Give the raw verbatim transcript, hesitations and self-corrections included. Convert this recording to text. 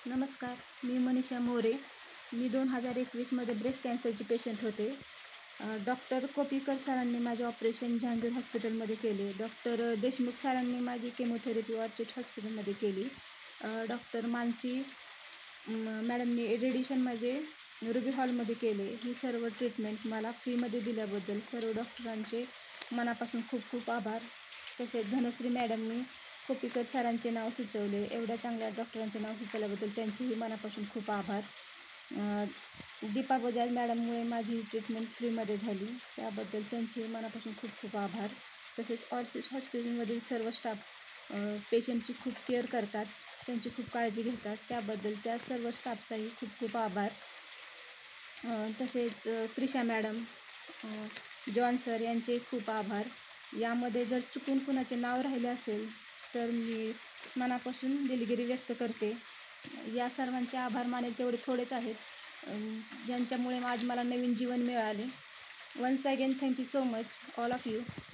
नमस्कार, मी मनीषा मोरे. मी दोन हजार एकवीसमध्ये ब्रेस्ट कॅन्सरची पेशंट होते. डॉक्टर कोपीकर सरांनी माझे ऑपरेशन जहांगीर हॉस्पिटलमध्ये केले. डॉक्टर देशमुख सरांनी माझी केमोथेरपी ऑर्चिड हॉस्पिटलमध्ये केली. डॉक्टर मानसी मॅडमनी रेडिएशन माझे रुबी हॉलमध्ये केले. ही सर्व ट्रीटमेंट मला फ्रीमध्ये दिल्याबद्दल सर्व डॉक्टरांचे मनापासून खूप खूप आभार. तसेच धनश्री मॅडमनी कोपीकर सरांचे नाव सुचवले. एवढ्या चांगल्या डॉक्टरांचे नाव सुचवल्याबद्दल त्यांचेही मनापासून खूप आभार. दीपा बजाज मॅडममुळे माझी ट्रीटमेंट फ्रीमध्ये झाली, त्याबद्दल त्यांचे मनापासून खूप खूप आभार. तसेच ऑर्चिड हॉस्पिटलमधील सर्व स्टाफ पेशंटची खूप केअर करतात, त्यांची खूप काळजी घेतात, त्याबद्दल त्या सर्व स्टाफचाही खूप खूप आभार. तसेच त्रिशा मॅडम, जॉन सर यांचे खूप आभार. यामध्ये जर चुकून कुणाचे नाव राहिले असेल तर मी मनापासून दिलगिरी व्यक्त करते. या सर्वांचे आभार मानेल तेवढे थोडेच आहेत, ज्यांच्यामुळे आज मला नवीन जीवन मिळाले. Once again thank you so much all of you.